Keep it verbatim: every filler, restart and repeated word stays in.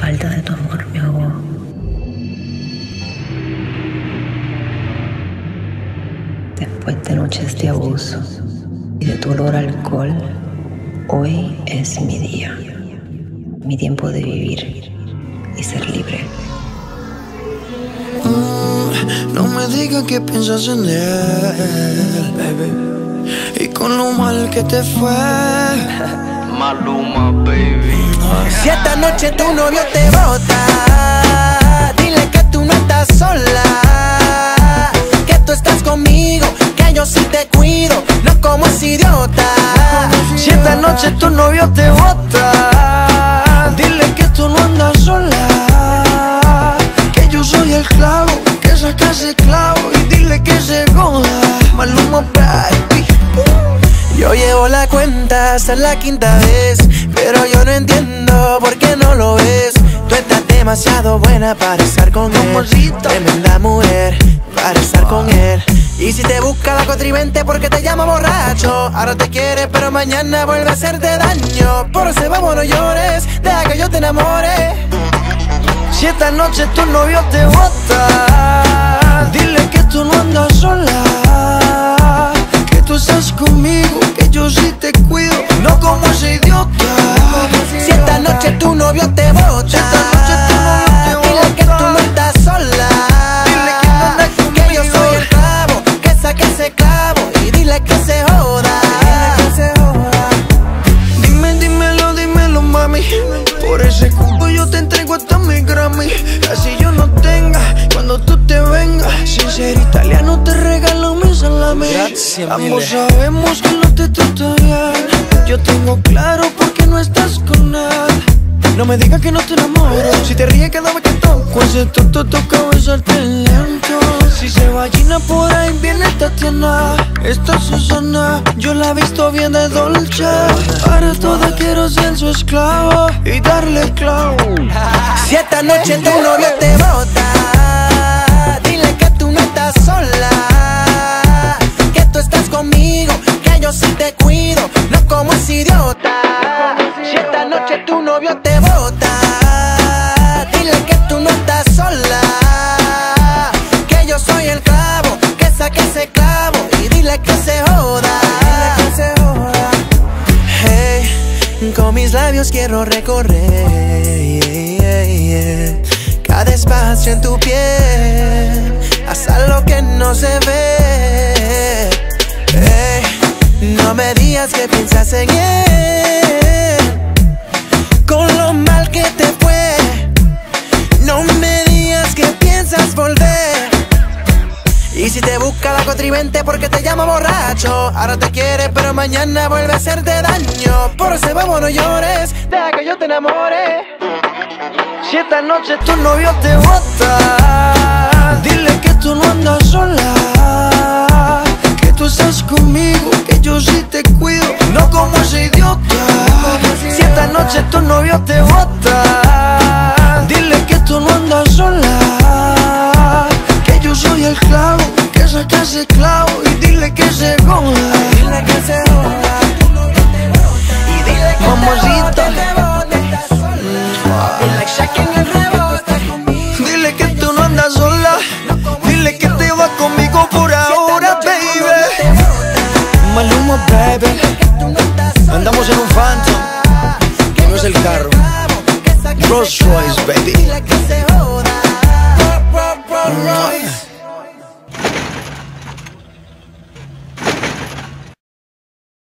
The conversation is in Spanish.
falta de tu amor me ahogó. Después de noches de abuso y de tu olor a alcohol, hoy es mi día, mi tiempo de vivir y ser libre. Mm, no me digas que piensas en él, baby, y con lo mal que te fue. Maluma, baby. Si esta noche tu novio te bota, dile que tú no estás sola, que tú estás conmigo, que yo sí te cuido, no como ese idiota. Si esta noche tu novio te bota, dile que tú no andas sola, que yo soy el clavo, que saca ese clavo, y dile que se joda. Maluma, baby. Yo llevo la cuenta hasta la quinta vez, pero yo no entiendo por qué no lo ves. Tú estás demasiado buena para estar con él, tremenda mujer para estar con él. Y si te busca la cuatrivente porque te llama borracho, ahora te quiere pero mañana vuelve a hacerte daño. Por eso vamos, no llores, deja que yo te enamore. Si esta noche tu novio te bota, dile que tú no andas sola, que tú estás conmigo, que yo sí te cuido, no como ese idiota. Si esta noche tu novio te bota, dile que tú no estás sola, dile que no andas conmigo, que yo soy el clavo, que saque ese clavo, y dile que se joda. Dime, dímelo, dímelo, mami, por ese cubo yo te entrego hasta mi Grammy. Así yo no tenga, cuando tú te vengas, sin ser italiano te regalo mi salami. Gracias, ambos sabemos que no te trata bien, yo tengo claro por qué no estás con él. No me digas que no te enamoro, si te ríes cada vez que toco ese tonto toca besarte lento. Si se va Gina por ahí viene Tatiana, esta Susana, yo la he visto bien de dolce. Para toda quiero ser su esclavo y darle clavo. Si esta noche tu novio te bota, dile que tú no estás sola, que tú estás conmigo, que yo sí te cuido, no como ese idiota. Si esta noche tu novio te bota, dile que tú no estás sola, que yo soy el clavo, que saque ese clavo, y dile que se joda. Hey, con mis labios quiero recorrer cada espacio en tu piel, hasta lo que no se ve. Hey, no me digas que piensas en él, con lo mal que te fue. No me digas que piensas volver. Y si te busca la cuatrivente porque te llama borracho, ahora te quiere pero mañana vuelve a hacerte daño. Por eso vamos, no llores, deja que yo te enamore. Si esta noche tu novio te bota, dile que tú no andas sola, que tú estás conmigo, que yo sí te cuido, no como ese idiota. Si esta noche tu novio te bota, dile que tú no andas sola, que yo soy el clavo, que saca ese clavo, y dile que se joda. Dile que se joda. Y dile que mamacita, dile que tú no andas sola, dile que te vas conmigo por ahora, baby. Maluma, baby, andamos en un Phantom, que no es el carro, Rolls Royce, baby.